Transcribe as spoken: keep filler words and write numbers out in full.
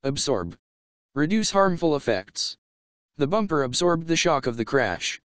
Absorb. Reduce harmful effects. The bumper absorbed the shock of the crash.